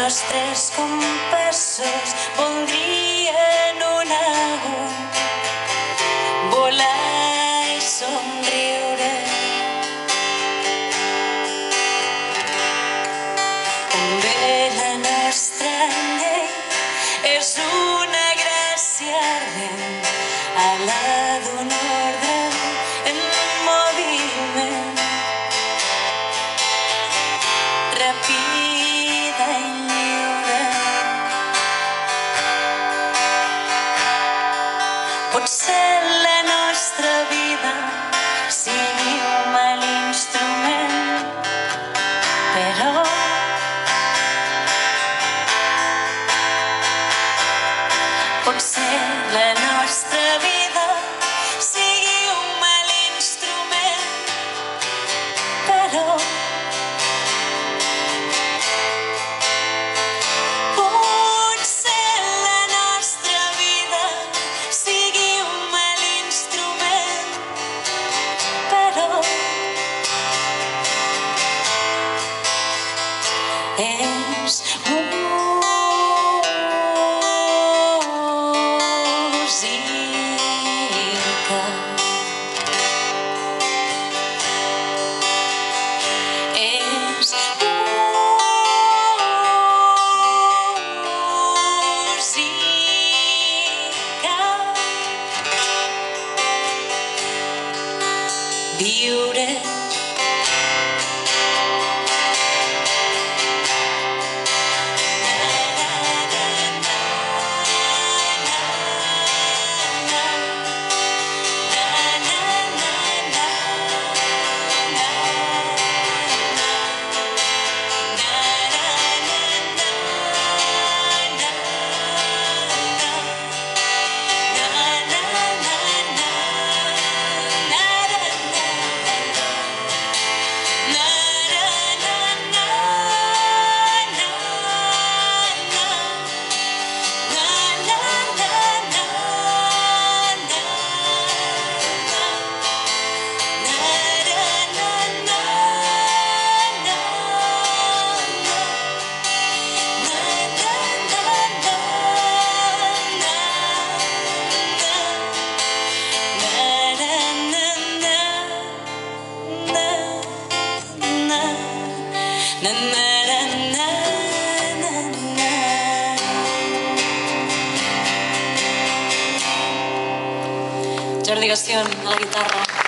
nostres compassos voldrien un agunt, volar i somriure. També la nostra llei és una gràcia ardent, ala d'un ordre en moviment, ràpida i lliure. Potser la nostra vida sigui un mal instrument, però potser la nostra vida sigui un mal instrument, però potser la nostra vida sigui un mal instrument, però és viure. Jordi Gassion a la guitarra.